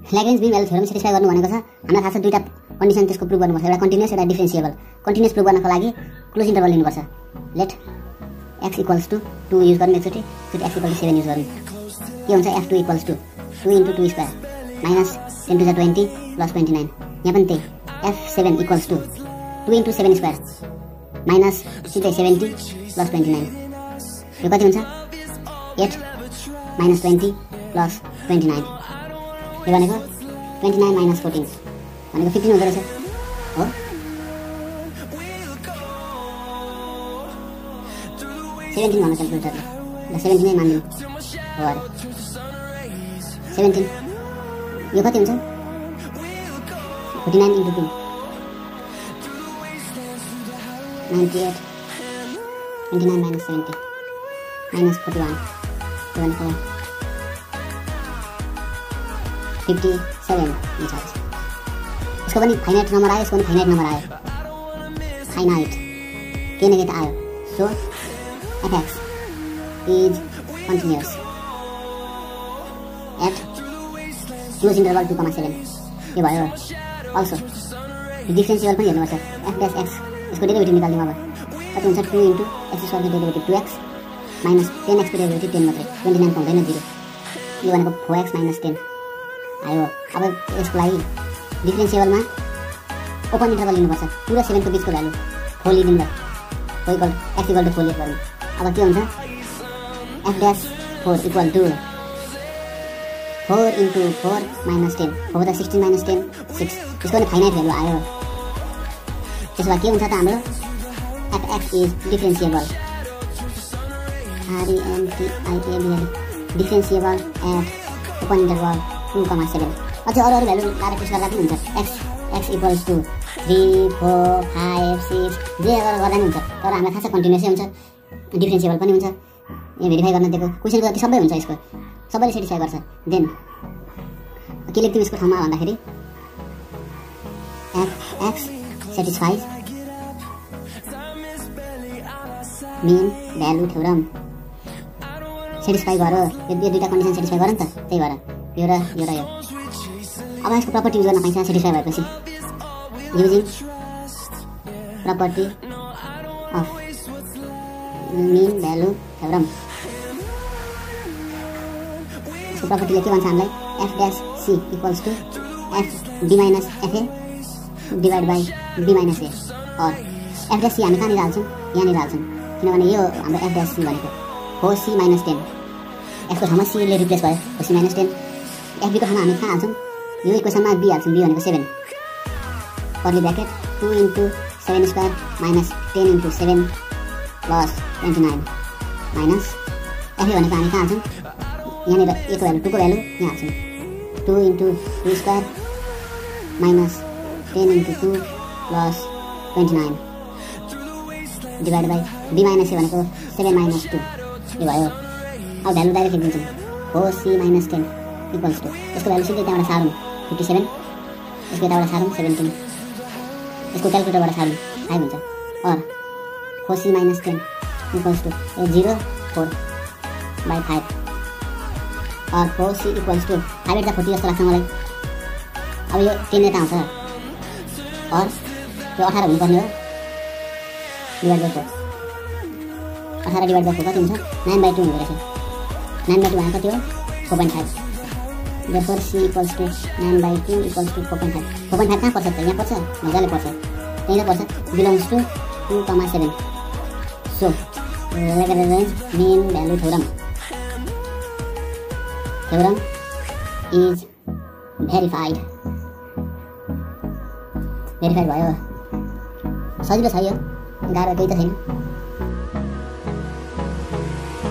Lagrange mean value theorem satisfy गर्नु भनेको छ हामीलाई थाहा छ दुईटा कन्डिसन त्यसको प्रुभ गर्नुपर्छ एउटा कन्टिन्युअस एउटा डिफरेन्शिएबल कन्टिन्युअस प्रुभ गर्नको लागि क्लोज इन्टरभल लिनुपर्छ let x equals to 2 use गर्नु एकचोटि x इक्वल टु 7 युज गर्नु के हुन्छ f2 equals to 2 * 2 square minus 10 * 20 plus 29 यहाँ पनि त्यही f7 equals to 2 * 7 square minus सिधै 70 प्लस 29 यो कति हुन्छ 8 माइनस 20 प्लस 29 यो भनेको 29 माइनस 14 भनेको 15 हुँदो रहेछ हो सेभेन्टिन भन्नु क्यालकुलेटरले ल 17 नै मान्दिनु हो अरे 17 यो कति हुन्छ 49 * 2 98 29 माइनस 70 माइनस 41 यो भनेको 57 हुन्छ यसको पनि फाइनाइट नम्बर आयो यसको पनि फाइनाइट नम्बर आयो फाइनाइट केही न केही त आयो so fx is continuous at close interval 2,7 यो भयो अल्सो डिफरेन्शिएबल पनि हेर्नुपर्छ f dash x यसको डेरिभेटिभ निकाल्दिउँ अब कति हुन्छ 2 * x स्क्वायर को डेरिभेटिभ 2x माइनस 10x को डेरिभेटिभ 10 मात्रै 29 को हुँदैन 0 यो भनेको 4x माइनस 10 आयो अब यसको लागि डिफरेन्शिएबलमा ओपन इन्टरभल लिनुपर्छ पुरा 7 को बीचको भ्यालु 4 लिदिँदा x इक्वल टु 4 लेख गर्नु अब के हुन्छ f dash 4 equal to 4 * 4 minus 10 4 त 16 माइनस 10 6 यसको पनि फाइनाइट भ्यालु आयो त्यसो भए के हुन्छ त हाम्रो fx is differentiable differentiable at open interval 2,7 अझै अरू भ्यालु लाएर टेस्ट गर्दा पनि हुन्छ x इक्वल्स टु 3 4 5 6 जे गर्दा पनि हुन्छ तर हामीलाई थाहा छ कन्टिन्युअसै हुन्छ डिफरेन्शिएबल पनि हुन्छ यहाँ भेरिफाई गर्न दिएको क्वेशनको जति सबै हुन्छ यसको सबैले सेटिस्फाई गर्छ देन के लेख्दिउँ यसको ठाउँमा भन्दाखेरि fx satisfies mean value theorem satisfy गर्यो यो दुईटा कन्डिसन सेटिस्फाई गर्यो नि त त्यही भएर यो र यो अब यसको प्रपर्टी युज गर्न पाइन्छ सेटिस्फाई भएपछि using property of mean value theorem यसको प्रपर्टीले के भन्छ हामीलाई f dash c equals to f b minus fa divide by b minus a और f dash c हामी कहाँनिर हाल्छौँ यहाँनिर हाल्छौँ किनभने यो हाम्रो f dash c भनेको 4c माइनस 10 f को ठाउँमा c ले रिप्लेस भयो 4c माइनस 10 f b को ठाउँमा हामी कहाँ हाल्छौँ यो इक्वेसनमा b हाल्छौँ b भनेको 7 curly bracket 2 * 7 square minus 10 * 7 plus 29 minus f भनेको हामी कहाँ हाल्छौँ यहाँनिर a को भ्यालु 2 को भ्यालु यहाँ हाल्छौँ 2 * 2 square minus 10 * 2 plus 29 divide by b minus a भनेको 7 माइनस 2 यो भयो अब भ्यालु डाइरेक्ट लेखिदिन्छौँ 4c माइनस 10 इक्वल्स टु यसको भ्यालु सिधै त्यहाँबाट सारौँ 57 यसको यताबाट सारौँ 17 यसको क्यालकुलेटरबाट सारौँ 5 हुन्छ और 4c minus 10 equals to 0 4 by 5 और 4c इक्वल्स टु 5 * 40 जस्तो लाग्छ मलाई अब यो 10 यता आउँछ और यो 18 हुनुपर्ने हो डिभाइड बाई 4 18 डिभाइड बाई 4 कति हुन्छ 9/2 हुँदो रहेछ 9/2 भनेको कति हो 4.5 therefore c equals to 9/2 equals to 4.5 4.5 कहाँ पर्छ त यहाँ पर्छ मजाले पर्छ त्यही त पर्छ belongs to 2,7 so Lagrange mean value theorem is verified भयो सजिलो छ यो गाह्रो केही त छैन